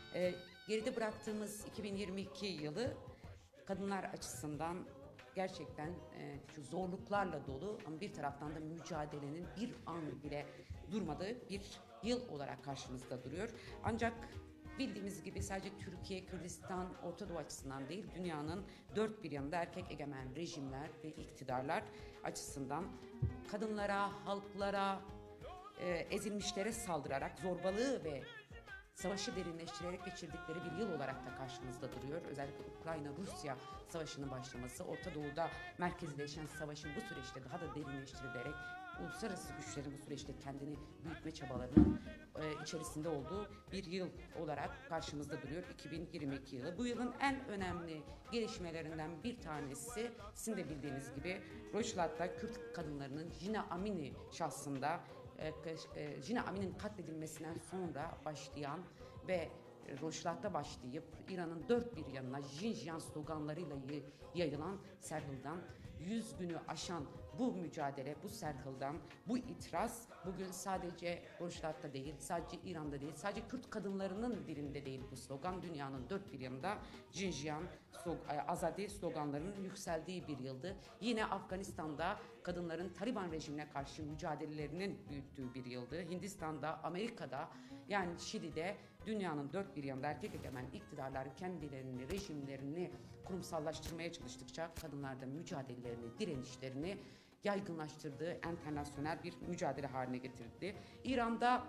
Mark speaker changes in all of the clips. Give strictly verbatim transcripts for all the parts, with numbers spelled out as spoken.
Speaker 1: E, geride bıraktığımız iki bin yirmi iki yılı kadınlar açısından gerçekten e, şu zorluklarla dolu ama bir taraftan da mücadelenin bir an bile durmadığı bir yıl olarak karşımızda duruyor. Ancak bildiğimiz gibi sadece Türkiye, Kürdistan, Orta Doğu açısından değil, dünyanın dört bir yanında erkek egemen rejimler ve iktidarlar açısından kadınlara, halklara, e, ezilmişlere saldırarak zorbalığı ve savaşı derinleştirerek geçirdikleri bir yıl olarak da karşımızda duruyor. Özellikle Ukrayna-Rusya savaşının başlaması, Orta Doğu'da merkezleşen savaşın bu süreçte daha da derinleştirilerek uluslararası güçlerin bu süreçte kendini büyütme çabalarının e, içerisinde olduğu bir yıl olarak karşımızda duruyor iki bin yirmi iki yılı. Bu yılın en önemli gelişmelerinden bir tanesi, sizin de bildiğiniz gibi, Rojava'da Kürt kadınlarının Jina Amini şahsında e, Jina Amini'nin katledilmesinden sonra başlayan ve Rojava'da başlayıp İran'ın dört bir yanına Jinjiyan sloganlarıyla yayılan serhıldan yüz günü aşan bu mücadele, bu serhıldan, bu itiraz bugün sadece Rojava'da değil, sadece İran'da değil, sadece Kürt kadınlarının dilinde değil bu slogan. Dünyanın dört bir yanında Jinjiyan, Azadi sloganlarının yükseldiği bir yıldı. Yine Afganistan'da kadınların Taliban rejimine karşı mücadelelerinin büyüttüğü bir yıldı. Hindistan'da, Amerika'da, yani Şili'de dünyanın dört bir yanında erkek egemen iktidarlar kendilerini, rejimlerini kurumsallaştırmaya çalıştıkça kadınlar da mücadelelerini, direnişlerini yaygınlaştırdığı internasyonel bir mücadele haline getirdi. İran'da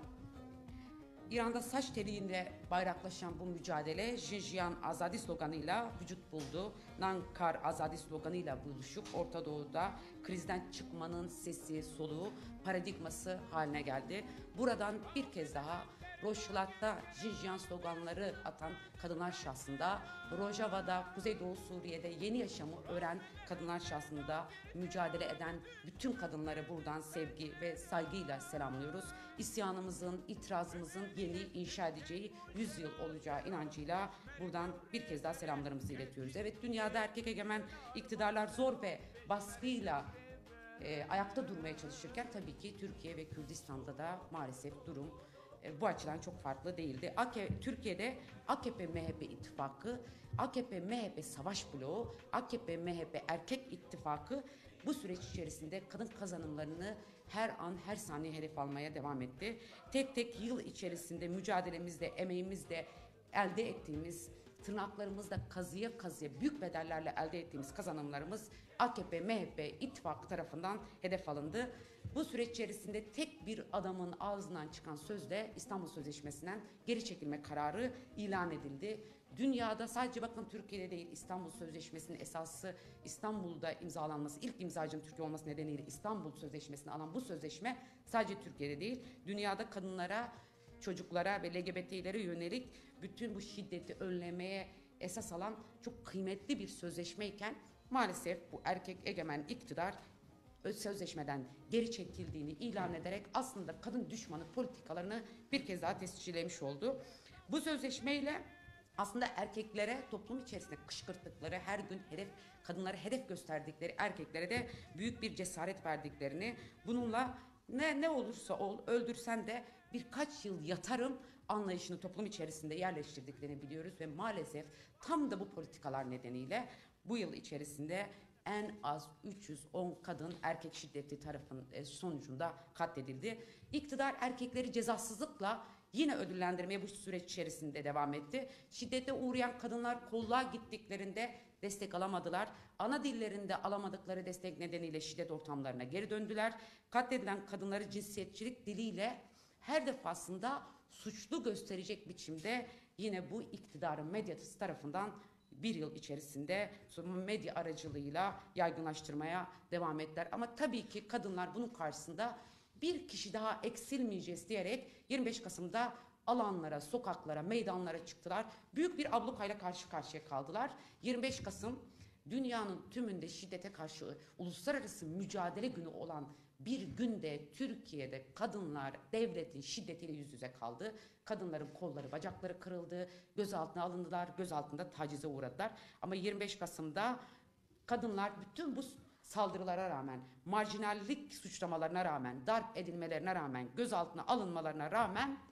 Speaker 1: İran'da saç teliğinde bayraklaşan bu mücadele Jinjiyan Azadi sloganıyla vücut buldu. Nankar Azadi sloganıyla buluşup Orta Doğu'da krizden çıkmanın sesi, soluğu, paradigması haline geldi. Buradan bir kez daha Rojava'da Jinjiyan sloganları atan kadınlar şahsında, Rojava'da, Kuzeydoğu Suriye'de yeni yaşamı öğren kadınlar şahsında mücadele eden bütün kadınları buradan sevgi ve saygıyla selamlıyoruz. İsyanımızın, itirazımızın yeni inşa edeceği yüzyıl olacağı inancıyla buradan bir kez daha selamlarımızı iletiyoruz. Evet, dünyada erkek egemen iktidarlar zor ve baskıyla e, ayakta durmaya çalışırken tabii ki Türkiye ve Kürdistan'da da maalesef durum bu açıdan çok farklı değildi. A K P, Türkiye'de A K P M H P ittifakı, A K P M H P savaş bloğu, A K P M H P erkek ittifakı bu süreç içerisinde kadın kazanımlarını her an her saniye hedef almaya devam etti. Tek tek yıl içerisinde mücadelemizde, emeğimizde elde ettiğimiz, tırnaklarımızda kazıya kazıya büyük bedellerle elde ettiğimiz kazanımlarımız A K P M H P ittifakı tarafından hedef alındı. Bu süreç içerisinde tek bir adamın ağzından çıkan sözle İstanbul Sözleşmesi'nden geri çekilme kararı ilan edildi. Dünyada, sadece bakın Türkiye'de değil, İstanbul Sözleşmesi'nin esası İstanbul'da imzalanması, ilk imzacının Türkiye olması nedeniyle İstanbul Sözleşmesi'ni alan bu sözleşme sadece Türkiye'de değil, dünyada kadınlara, çocuklara ve L G B T'lere yönelik bütün bu şiddeti önlemeye esas alan çok kıymetli bir sözleşmeyken maalesef bu erkek egemen iktidar sözleşmeden geri çekildiğini ilan ederek aslında kadın düşmanı politikalarını bir kez daha tescillemiş oldu. Bu sözleşmeyle aslında erkeklere toplum içerisinde kışkırttıkları, her gün hedef kadınları hedef gösterdikleri erkeklere de büyük bir cesaret verdiklerini, bununla ne ne olursa ol, öldürsen de birkaç yıl yatarım anlayışını toplum içerisinde yerleştirdiklerini biliyoruz ve maalesef tam da bu politikalar nedeniyle bu yıl içerisinde en az üç yüz on kadın erkek şiddeti tarafın sonucunda katledildi. İktidar erkekleri cezasızlıkla yine ödüllendirmeye bu süreç içerisinde devam etti. Şiddete uğrayan kadınlar kolluğa gittiklerinde destek alamadılar. Ana dillerinde alamadıkları destek nedeniyle şiddet ortamlarına geri döndüler. Katledilen kadınları cinsiyetçilik diliyle her defasında suçlu gösterecek biçimde yine bu iktidarın medyası tarafından bir yıl içerisinde medya aracılığıyla yaygınlaştırmaya devam ettiler. Ama tabii ki kadınlar bunun karşısında bir kişi daha eksilmeyeceğiz diyerek yirmi beş Kasım'da alanlara, sokaklara, meydanlara çıktılar. Büyük bir ablukayla karşı karşıya kaldılar. yirmi beş Kasım dünyanın tümünde şiddete karşı uluslararası mücadele günü olan bir günde Türkiye'de kadınlar devletin şiddetiyle yüz yüze kaldı. Kadınların kolları, bacakları kırıldı, gözaltına alındılar, gözaltında tacize uğradılar. Ama yirmi beş Kasım'da kadınlar bütün bu saldırılara rağmen, marjinallik suçlamalarına rağmen, darp edilmelerine rağmen, gözaltına alınmalarına rağmen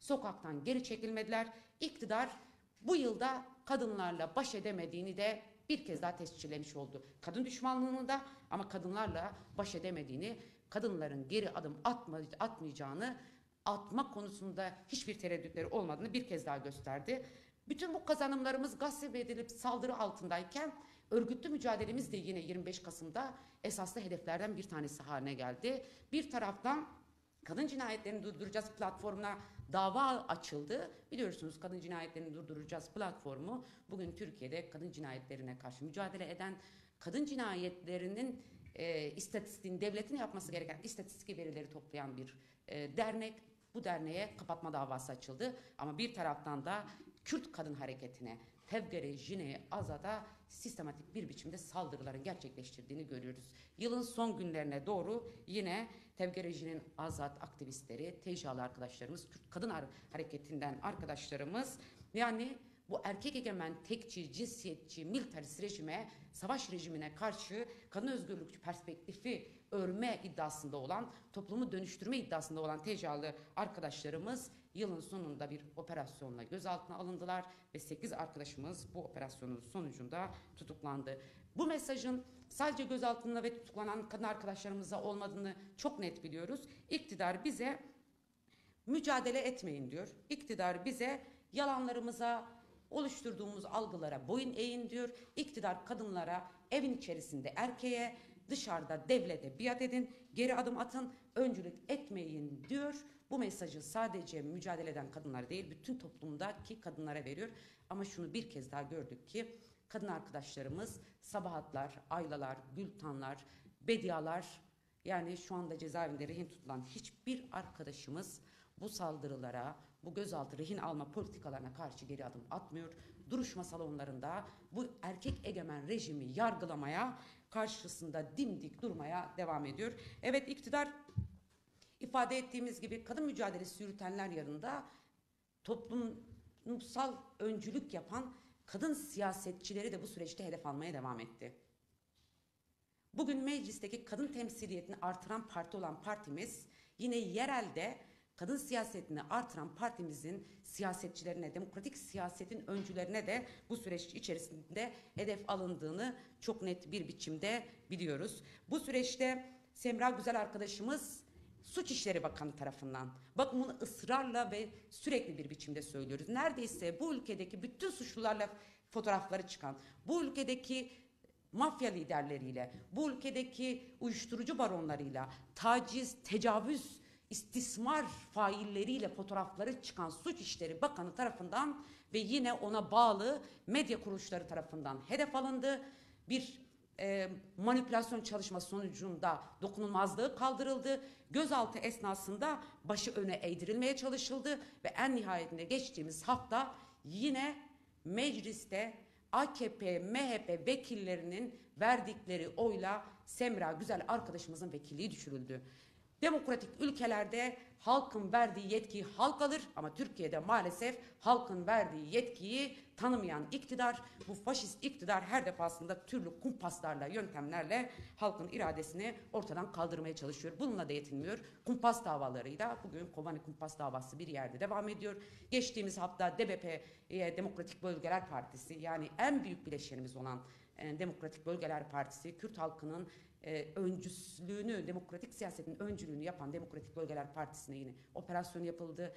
Speaker 1: sokaktan geri çekilmediler. İktidar bu yılda kadınlarla baş edemediğini de bir kez daha tescillemiş oldu. Kadın düşmanlığını da ama kadınlarla baş edemediğini, kadınların geri adım atma, atmayacağını, atma konusunda hiçbir tereddütleri olmadığını bir kez daha gösterdi. Bütün bu kazanımlarımız gasp edilip saldırı altındayken örgütlü mücadelemiz de yine yirmi beş Kasım'da esaslı hedeflerden bir tanesi haline geldi. Bir taraftan kadın cinayetlerini durduracağız platformuna dava açıldı. Biliyorsunuz kadın cinayetlerini durduracağız platformu bugün Türkiye'de kadın cinayetlerine karşı mücadele eden, kadın cinayetlerinin e, istatistiğini, devletin yapması gereken istatistik verileri toplayan bir e, dernek. Bu derneğe kapatma davası açıldı. Ama bir taraftan da Kürt kadın hareketine, Tevgere, Jine, Azad'a sistematik bir biçimde saldırıların gerçekleştirdiğini görüyoruz. Yılın son günlerine doğru yine Tevgere, Jine'nin Azad aktivistleri, Tecralı arkadaşlarımız, Kürt kadın hareketinden arkadaşlarımız, yani bu erkek egemen, tekçi, cinsiyetçi, militarist rejime, savaş rejimine karşı kadın özgürlükçü perspektifi örme iddiasında olan, toplumu dönüştürme iddiasında olan Tecralı arkadaşlarımız yılın sonunda bir operasyonla gözaltına alındılar ve sekiz arkadaşımız bu operasyonun sonucunda tutuklandı. Bu mesajın sadece gözaltında ve tutuklanan kadın arkadaşlarımıza olmadığını çok net biliyoruz. İktidar bize mücadele etmeyin diyor. İktidar bize yalanlarımıza, oluşturduğumuz algılara boyun eğin diyor. İktidar kadınlara evin içerisinde erkeğe, dışarıda devlete biat edin, geri adım atın, öncülük etmeyin diyor. Bu mesajı sadece mücadele eden kadınlar değil, bütün toplumdaki kadınlara veriyor. Ama şunu bir kez daha gördük ki kadın arkadaşlarımız Sabahatlar, Aylalar, Gültanlar, Bedialar, yani şu anda cezaevinde rehin tutulan hiçbir arkadaşımız bu saldırılara, bu gözaltı rehin alma politikalarına karşı geri adım atmıyor. Duruşma salonlarında bu erkek egemen rejimi yargılamaya, karşısında dimdik durmaya devam ediyor. Evet, iktidar ifade ettiğimiz gibi kadın mücadelesi yürütenler yanında toplumsal öncülük yapan kadın siyasetçileri de bu süreçte hedef almaya devam etti. Bugün meclisteki kadın temsiliyetini artıran parti olan partimiz yine yerelde kadın siyasetini artıran partimizin siyasetçilerine, demokratik siyasetin öncülerine de bu süreç içerisinde hedef alındığını çok net bir biçimde biliyoruz. Bu süreçte Semra Güzel arkadaşımız Suç İşleri Bakanı tarafından, bakın bunu ısrarla ve sürekli bir biçimde söylüyoruz, neredeyse bu ülkedeki bütün suçlularla fotoğrafları çıkan, bu ülkedeki mafya liderleriyle, bu ülkedeki uyuşturucu baronlarıyla, taciz, tecavüz, istismar failleriyle fotoğrafları çıkan Suç İşleri Bakanı tarafından ve yine ona bağlı medya kuruluşları tarafından hedef alındı. Bir e, manipülasyon çalışması sonucunda dokunulmazlığı kaldırıldı. Gözaltı esnasında başı öne eğdirilmeye çalışıldı ve en nihayetinde geçtiğimiz hafta yine mecliste A K P, M H P vekillerinin verdikleri oyla Semra Güzel arkadaşımızın vekilliği düşürüldü. Demokratik ülkelerde halkın verdiği yetkiyi halk alır ama Türkiye'de maalesef halkın verdiği yetkiyi tanımayan iktidar, bu faşist iktidar her defasında türlü kumpaslarla, yöntemlerle halkın iradesini ortadan kaldırmaya çalışıyor. Bununla da yetinmiyor. Kumpas davalarıyla bugün Kobani kumpas davası bir yerde devam ediyor. Geçtiğimiz hafta D B P, e, Demokratik Bölgeler Partisi, yani en büyük bileşenimiz olan e, Demokratik Bölgeler Partisi, Kürt halkının e, öncüsülüğünü, demokratik siyasetin öncülüğünü yapan Demokratik Bölgeler Partisi'ne yine operasyon yapıldı.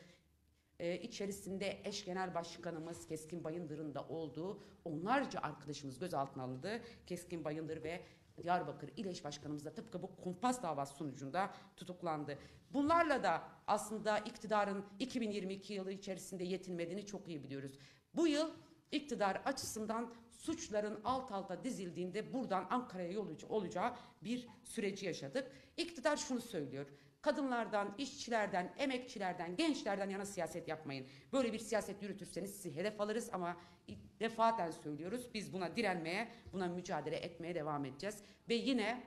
Speaker 1: Ee, içerisinde eş genel başkanımız Keskin Bayındır'ın da olduğu onlarca arkadaşımız gözaltına alındı. Keskin Bayındır ve Diyarbakır İl Eş Başkanımız da tıpkı bu kumpas davası sonucunda tutuklandı. Bunlarla da aslında iktidarın iki bin yirmi iki yılı içerisinde yetinmediğini çok iyi biliyoruz. Bu yıl iktidar açısından suçların alt alta dizildiğinde buradan Ankara'ya yol olacağı bir süreci yaşadık. İktidar şunu söylüyor: kadınlardan, işçilerden, emekçilerden, gençlerden yana siyaset yapmayın. Böyle bir siyaset yürütürseniz sizi hedef alırız ama defaten söylüyoruz, biz buna direnmeye, buna mücadele etmeye devam edeceğiz. Ve yine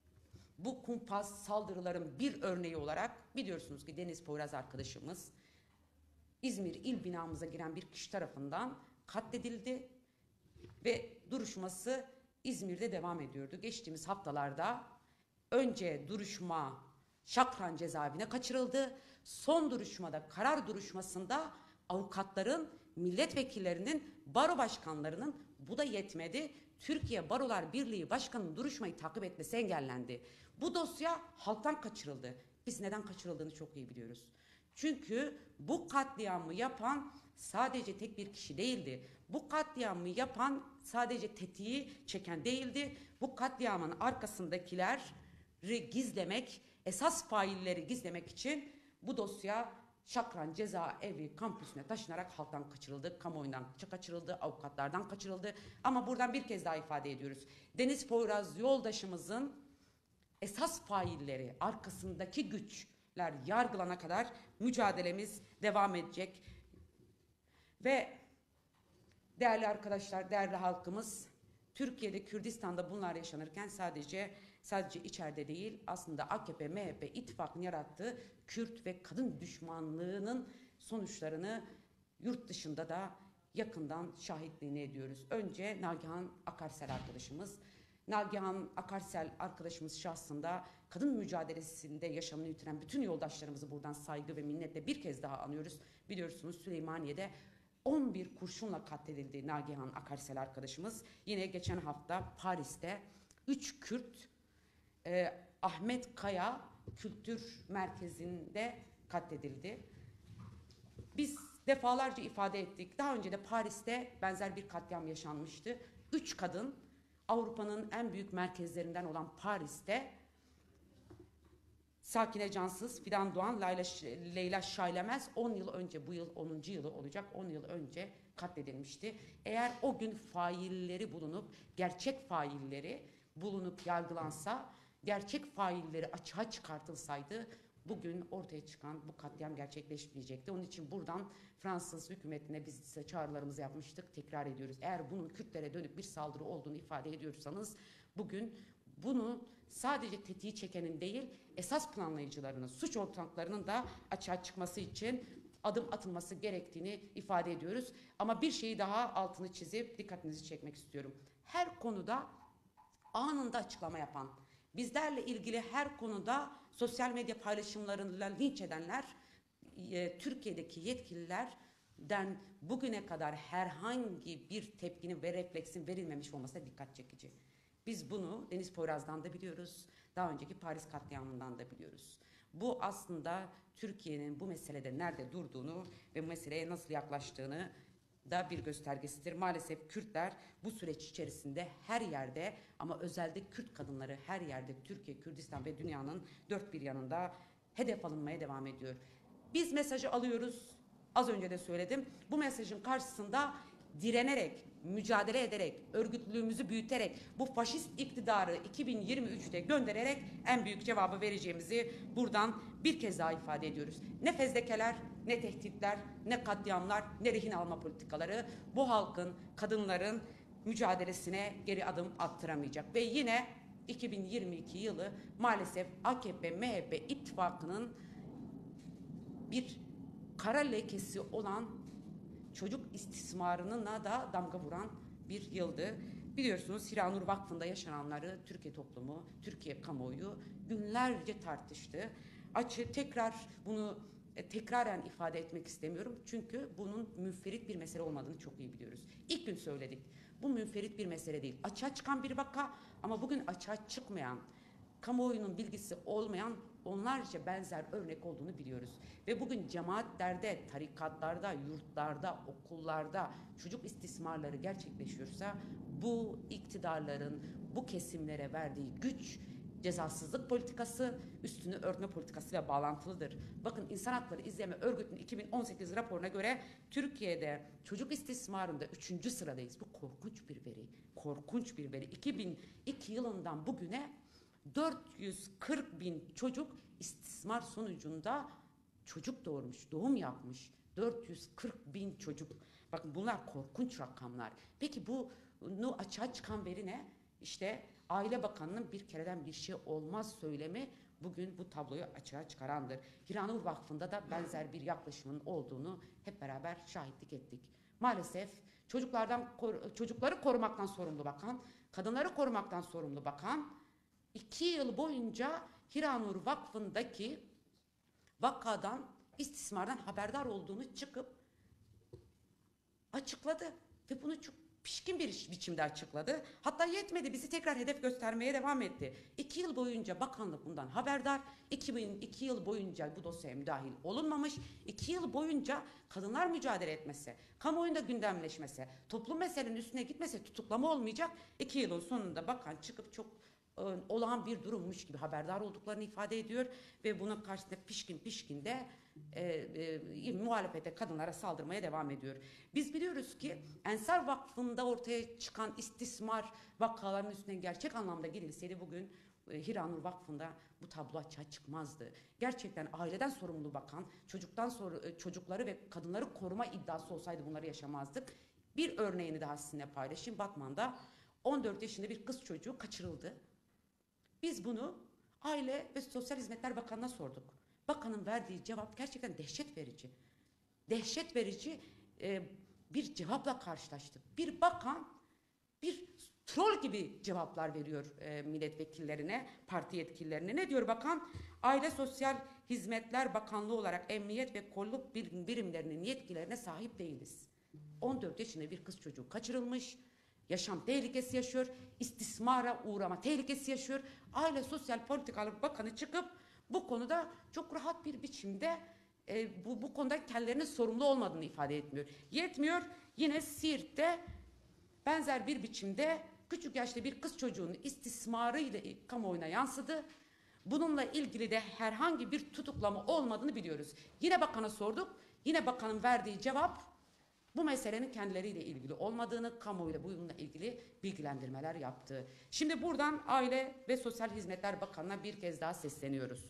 Speaker 1: bu kumpas saldırıların bir örneği olarak biliyorsunuz ki Deniz Poyraz arkadaşımız İzmir il binamıza giren bir kişi tarafından katledildi ve duruşması İzmir'de devam ediyordu. Geçtiğimiz haftalarda önce duruşma Şakran cezaevine kaçırıldı. Son duruşmada, karar duruşmasında avukatların, milletvekillerinin, baro başkanlarının, bu da yetmedi, Türkiye Barolar Birliği Başkanı'nın duruşmayı takip etmesi engellendi. Bu dosya halktan kaçırıldı. Biz neden kaçırıldığını çok iyi biliyoruz. Çünkü bu katliamı yapan sadece tek bir kişi değildi. Bu katliamı yapan sadece tetiği çeken değildi. Bu katliamın arkasındakileri gizlemek, esas failleri gizlemek için bu dosya Şakran Cezaevi kampüsüne taşınarak halktan kaçırıldı, kamuoyundan kaçırıldı, avukatlardan kaçırıldı. Ama buradan bir kez daha ifade ediyoruz. Deniz Poyraz yoldaşımızın esas failleri, arkasındaki güçler yargılana kadar mücadelemiz devam edecek. Ve değerli arkadaşlar, değerli halkımız, Türkiye'de, Kürdistan'da bunlar yaşanırken sadece sadece içeride değil, aslında A K P M H P ittifakının yarattığı Kürt ve kadın düşmanlığının sonuçlarını yurt dışında da yakından şahitliğini ediyoruz. Önce Nagihan Akarsel arkadaşımız. Nagihan Akarsel arkadaşımız şahsında kadın mücadelesinde yaşamını yitiren bütün yoldaşlarımızı buradan saygı ve minnetle bir kez daha anıyoruz. Biliyorsunuz Süleymaniye'de on bir kurşunla katledildi Nagihan Akarsel arkadaşımız. Yine geçen hafta Paris'te üç Kürt e, Ahmet Kaya Kültür Merkezi'nde katledildi. Biz defalarca ifade ettik. Daha önce de Paris'te benzer bir katliam yaşanmıştı. Üç kadın Avrupa'nın en büyük merkezlerinden olan Paris'te Sakine Cansız, Fidan Doğan, Leyla, Leyla Şaylemez on yıl önce, bu yıl onuncu yılı olacak, on yıl önce katledilmişti. Eğer o gün failleri bulunup, gerçek failleri bulunup yargılansa, gerçek failleri açığa çıkartılsaydı bugün ortaya çıkan bu katliam gerçekleşmeyecekti. Onun için buradan Fransız hükümetine biz size çağrılarımızı yapmıştık, tekrar ediyoruz. Eğer bunun Kürtlere dönük bir saldırı olduğunu ifade ediyorsanız bugün bunu sadece tetiği çekenin değil, esas planlayıcılarının, suç ortaklarının da açığa çıkması için adım atılması gerektiğini ifade ediyoruz. Ama bir şeyi daha altını çizip dikkatinizi çekmek istiyorum. Her konuda anında açıklama yapan, bizlerle ilgili her konuda sosyal medya paylaşımlarıyla linç edenler, e, Türkiye'deki yetkililerden bugüne kadar herhangi bir tepkinin ve refleksin verilmemiş olmasına dikkat çekici. Biz bunu Deniz Poyraz'dan da biliyoruz, daha önceki Paris katliamından da biliyoruz. Bu aslında Türkiye'nin bu meselede nerede durduğunu ve bu meseleye nasıl yaklaştığını da bir göstergesidir. Maalesef Kürtler bu süreç içerisinde her yerde, ama özellikle Kürt kadınları her yerde, Türkiye, Kürdistan ve dünyanın dört bir yanında hedef alınmaya devam ediyor. Biz mesajı alıyoruz, az önce de söyledim. Bu mesajın karşısında direnerek, mücadele ederek, örgütlülüğümüzü büyüterek, bu faşist iktidarı iki bin yirmi üçte göndererek en büyük cevabı vereceğimizi buradan bir kez daha ifade ediyoruz. Ne fezlekeler, ne tehditler, ne katliamlar, ne rehin alma politikaları bu halkın, kadınların mücadelesine geri adım attıramayacak. Ve yine iki bin yirmi iki yılı maalesef A K P M H P ittifakının bir kara lekesi olan çocuk istismarına da damga vuran bir yıldı. Biliyorsunuz Hiranur Vakfı'nda yaşananları Türkiye toplumu, Türkiye kamuoyu günlerce tartıştı. Açı tekrar bunu e, tekraren ifade etmek istemiyorum. Çünkü bunun münferit bir mesele olmadığını çok iyi biliyoruz. İlk gün söyledik. Bu münferit bir mesele değil. Açığa çıkan bir vaka, ama bugün açığa çıkmayan, kamuoyunun bilgisi olmayan onlarca benzer örnek olduğunu biliyoruz. Ve bugün cemaatlerde, tarikatlarda, yurtlarda, okullarda çocuk istismarları gerçekleşiyorsa bu iktidarların bu kesimlere verdiği güç, cezasızlık politikası, üstünü örtme politikasıyla bağlantılıdır. Bakın, İnsan Hakları İzleme Örgütü'nün iki bin on sekiz raporuna göre Türkiye'de çocuk istismarında üçüncü sıradayız. Bu korkunç bir veri. Korkunç bir veri. iki bin iki yılından bugüne dört yüz kırk bin çocuk istismar sonucunda çocuk doğurmuş, doğum yapmış. dört yüz kırk bin çocuk. Bakın, bunlar korkunç rakamlar. Peki bunu açığa çıkan veri ne? İşte Aile Bakanı'nın bir kereden bir şey olmaz söylemi bugün bu tabloyu açığa çıkarandır. Hiranur Vakfı'nda da benzer bir yaklaşımın olduğunu hep beraber şahitlik ettik. Maalesef çocuklardan çocukları korumaktan sorumlu bakan, kadınları korumaktan sorumlu bakan, İki yıl boyunca Hiranur Vakfı'ndaki vakadan, istismardan haberdar olduğunu çıkıp açıkladı. Ve bunu çok pişkin bir biçimde açıkladı. Hatta yetmedi, bizi tekrar hedef göstermeye devam etti. İki yıl boyunca bakanlık bundan haberdar. iki bin iki yıl boyunca bu dosyaya müdahil olunmamış. İki yıl boyunca kadınlar mücadele etmese, kamuoyunda gündemleşmese, toplum meselenin üstüne gitmese tutuklama olmayacak. İki yılın sonunda bakan çıkıp çok e, olağan bir durummuş gibi haberdar olduklarını ifade ediyor. Ve bunun karşısında pişkin pişkin de E, e, muhalefete, kadınlara saldırmaya devam ediyor. Biz biliyoruz ki Ensar Vakfı'nda ortaya çıkan istismar vakalarının üstüne gerçek anlamda gidilseydi bugün e, Hiranur Vakfı'nda bu tablo açığa çıkmazdı. Gerçekten aileden sorumlu bakan, çocuktan sonra e, çocukları ve kadınları koruma iddiası olsaydı bunları yaşamazdık. Bir örneğini daha sizinle paylaşayım. Batman'da on dört yaşında bir kız çocuğu kaçırıldı. Biz bunu Aile ve Sosyal Hizmetler Bakanı'na sorduk. Bakanın verdiği cevap gerçekten dehşet verici. Dehşet verici e, bir cevapla karşılaştık. Bir bakan bir troll gibi cevaplar veriyor e, milletvekillerine, parti yetkililerine. Ne diyor bakan? Aile Sosyal Hizmetler Bakanlığı olarak emniyet ve kolluk birimlerinin yetkilerine sahip değiliz. on dört yaşında bir kız çocuğu kaçırılmış, yaşam tehlikesi yaşıyor, istismara uğrama tehlikesi yaşıyor. Aile Sosyal Politikalar Bakanı çıkıp bu konuda çok rahat bir biçimde e, bu, bu konuda kendilerinin sorumlu olmadığını ifade etmiyor. Yetmiyor, yine Siirt'te benzer bir biçimde küçük yaşta bir kız çocuğunun istismarıyla kamuoyuna yansıdı. Bununla ilgili de herhangi bir tutuklama olmadığını biliyoruz. Yine bakana sorduk, yine bakanın verdiği cevap bu meselenin kendileriyle ilgili olmadığını, kamuoyuyla bununla ilgili bilgilendirmeler yaptı. Şimdi buradan Aile ve Sosyal Hizmetler Bakanı'na bir kez daha sesleniyoruz.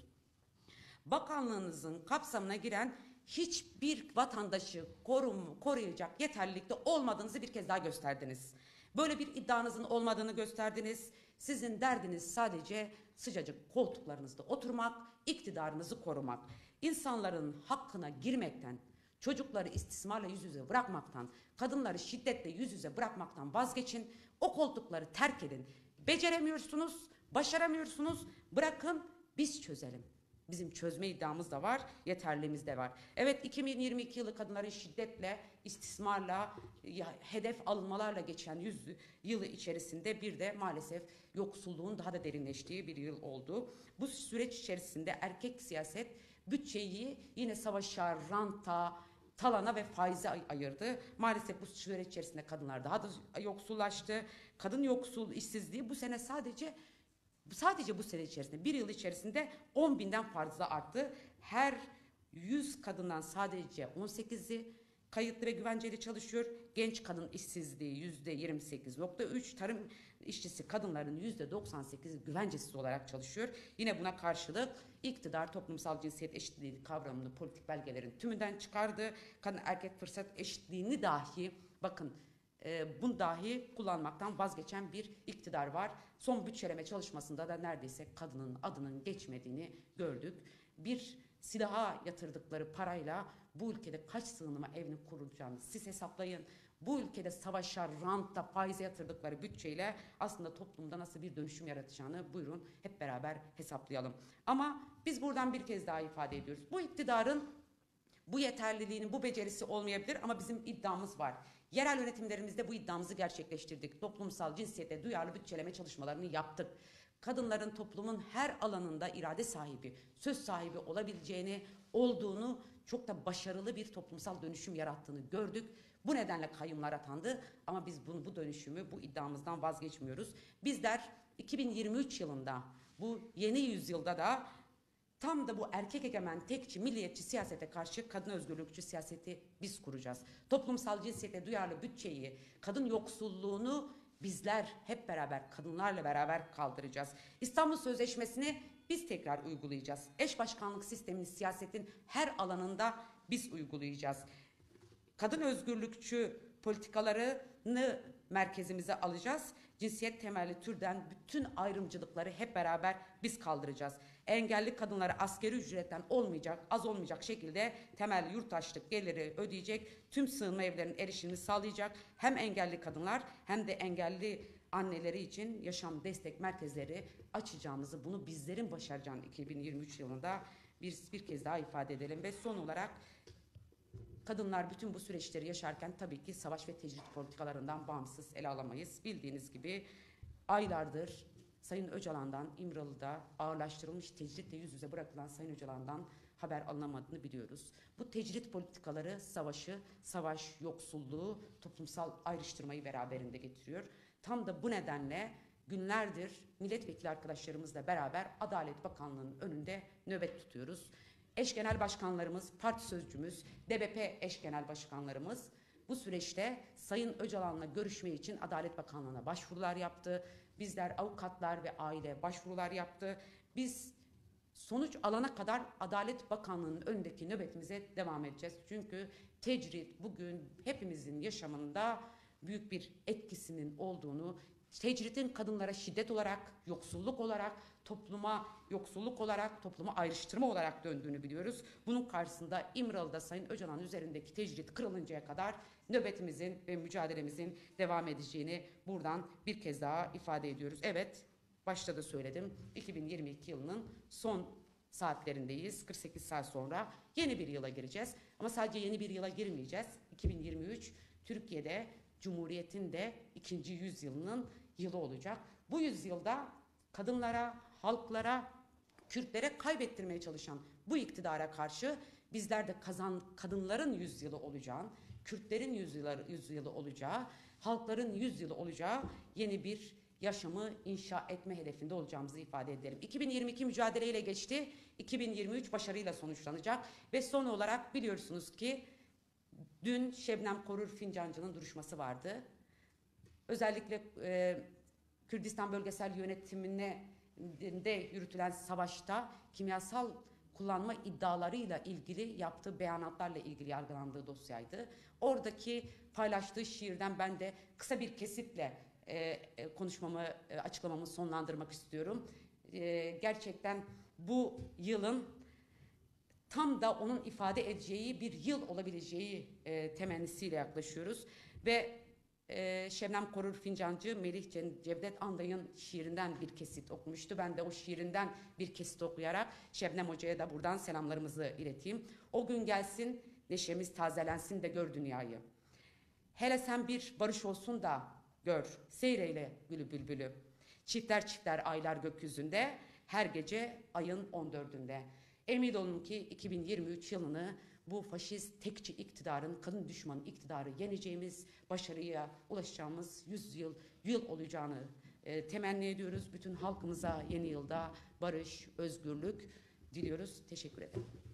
Speaker 1: Bakanlığınızın kapsamına giren hiçbir vatandaşı korum, koruyacak yeterlilikte olmadığınızı bir kez daha gösterdiniz. Böyle bir iddianızın olmadığını gösterdiniz. Sizin derdiniz sadece sıcacık koltuklarınızda oturmak, iktidarınızı korumak. İnsanların hakkına girmekten, çocukları istismarla yüz yüze bırakmaktan, kadınları şiddetle yüz yüze bırakmaktan vazgeçin. O koltukları terk edin. Beceremiyorsunuz, başaramıyorsunuz. Bırakın biz çözelim. Bizim çözme iddiamız da var, yeterliğimiz de var. Evet, iki bin yirmi iki yılı kadınların şiddetle, istismarla, hedef alınmalarla geçen yüz yılı içerisinde bir de maalesef yoksulluğun daha da derinleştiği bir yıl oldu. Bu süreç içerisinde erkek siyaset bütçeyi yine savaşa, ranta, talana ve faize ay ayırdı. Maalesef bu süreç içerisinde kadınlar daha da yoksullaştı. Kadın yoksul işsizliği bu sene sadece sadece bu sene içerisinde bir yıl içerisinde on binden fazla arttı. Her yüz kadından sadece on sekizi kayıtlı ve güvenceli çalışıyor. Genç kadın işsizliği yüzde yirmi sekiz nokta üç, tarım işçisi kadınların yüzde doksan sekizi güvencesiz olarak çalışıyor. Yine buna karşılık iktidar toplumsal cinsiyet eşitliği kavramını politik belgelerin tümünden çıkardı. Kadın erkek fırsat eşitliğini dahi bakın e, bunu dahi kullanmaktan vazgeçen bir iktidar var. Son bütçeleme çalışmasında da neredeyse kadının adının geçmediğini gördük. Bir silaha yatırdıkları parayla bu ülkede kaç sığınma evini kurulacağını siz hesaplayın. Bu ülkede savaşa, ranta, faize yatırdıkları bütçeyle aslında toplumda nasıl bir dönüşüm yaratacağını buyurun hep beraber hesaplayalım. Ama biz buradan bir kez daha ifade ediyoruz. Bu iktidarın bu yeterliliğinin, bu becerisi olmayabilir ama bizim iddiamız var. Yerel yönetimlerimizde bu iddiamızı gerçekleştirdik. Toplumsal cinsiyete duyarlı bütçeleme çalışmalarını yaptık. Kadınların toplumun her alanında irade sahibi, söz sahibi olabileceğini, olduğunu, çok da başarılı bir toplumsal dönüşüm yarattığını gördük. Bu nedenle kayyumlar atandı ama biz bunu, bu dönüşümü, bu iddiamızdan vazgeçmiyoruz. Bizler iki bin yirmi üç yılında, bu yeni yüzyılda da tam da bu erkek egemen, tekçi, milliyetçi siyasete karşı kadın özgürlükçü siyaseti biz kuracağız. Toplumsal cinsiyete duyarlı bütçeyi, kadın yoksulluğunu bizler hep beraber, kadınlarla beraber kaldıracağız. İstanbul Sözleşmesi'ni biz tekrar uygulayacağız. Eş başkanlık sistemini siyasetin her alanında biz uygulayacağız. Kadın özgürlükçü politikalarını merkezimize alacağız. Cinsiyet temelli türden bütün ayrımcılıkları hep beraber biz kaldıracağız. Engelli kadınlara asgari ücretten olmayacak, az olmayacak şekilde temel yurttaşlık geliri ödeyecek, tüm sığınma evlerinin erişimini sağlayacak hem engelli kadınlar hem de engelli anneleri için yaşam destek merkezleri açacağımızı, bunu bizlerin başaracağını iki bin yirmi üç yılında bir, bir kez daha ifade edelim. Ve son olarak kadınlar bütün bu süreçleri yaşarken tabii ki savaş ve tecrit politikalarından bağımsız ele alamayız. Bildiğiniz gibi aylardır Sayın Öcalan'dan İmralı'da ağırlaştırılmış tecritle yüz yüze bırakılan Sayın Öcalan'dan haber alınamadığını biliyoruz. Bu tecrit politikaları savaşı, savaş, yoksulluğu, toplumsal ayrıştırmayı beraberinde getiriyor. Tam da bu nedenle günlerdir milletvekili arkadaşlarımızla beraber Adalet Bakanlığı'nın önünde nöbet tutuyoruz. Eş genel başkanlarımız, parti sözcümüz, D B P eş genel başkanlarımız bu süreçte Sayın Öcalan'la görüşme için Adalet Bakanlığı'na başvurular yaptı. Bizler avukatlar ve aile başvurular yaptı. Biz sonuç alana kadar Adalet Bakanlığı'nın önündeki nöbetimize devam edeceğiz. Çünkü tecrit bugün hepimizin yaşamında büyük bir etkisinin olduğunu, tecritin kadınlara şiddet olarak, yoksulluk olarak, topluma yoksulluk olarak, topluma ayrıştırma olarak döndüğünü biliyoruz. Bunun karşısında İmralı'da Sayın Öcalan üzerindeki tecrit kırılıncaya kadar nöbetimizin ve mücadelemizin devam edeceğini buradan bir kez daha ifade ediyoruz. Evet, başta da söyledim, iki bin yirmi iki yılının son saatlerindeyiz. kırk sekiz saat sonra yeni bir yıla gireceğiz. Ama sadece yeni bir yıla girmeyeceğiz. iki bin yirmi üç Türkiye'de Cumhuriyet'in de ikinci yüzyılının yılı olacak. Bu yüzyılda kadınlara, halklara, Kürtlere kaybettirmeye çalışan bu iktidara karşı bizler de kazan, kadınların yüzyılı olacağın, Kürtlerin yüzyılı, yüzyılı olacağı, halkların yüzyılı olacağı yeni bir yaşamı inşa etme hedefinde olacağımızı ifade edelim. iki bin yirmi iki mücadeleyle geçti, iki bin yirmi üç başarıyla sonuçlanacak ve son olarak biliyorsunuz ki dün Şebnem Korur Fincancı'nın duruşması vardı. Özellikle e, Kürdistan Bölgesel Yönetimine de yürütülen savaşta kimyasal kullanma iddialarıyla ilgili yaptığı beyanatlarla ilgili yargılandığı dosyaydı. Oradaki paylaştığı şiirden ben de kısa bir kesitle e, e, konuşmamı, e, açıklamamı sonlandırmak istiyorum. E, gerçekten bu yılın tam da onun ifade edeceği bir yıl olabileceği e, temennisiyle yaklaşıyoruz. Ve e, Şebnem Korur Fincancı, Melih Cevdet Anday'ın şiirinden bir kesit okumuştu. Ben de o şiirinden bir kesit okuyarak Şebnem Hoca'ya da buradan selamlarımızı ileteyim. O gün gelsin, neşemiz tazelensin de gör dünyayı. Hele sen bir barış olsun da gör, seyreyle gülü bülbülü. Çiftler çiftler aylar gökyüzünde, her gece ayın on dördünde. Emin olun ki iki bin yirmi üç yılını bu faşist tekçi iktidarın, kadın düşmanı iktidarı yeneceğimiz, başarıya ulaşacağımız yüz yıl, yıl olacağını e, temenni ediyoruz. Bütün halkımıza yeni yılda barış, özgürlük diliyoruz. Teşekkür ederim.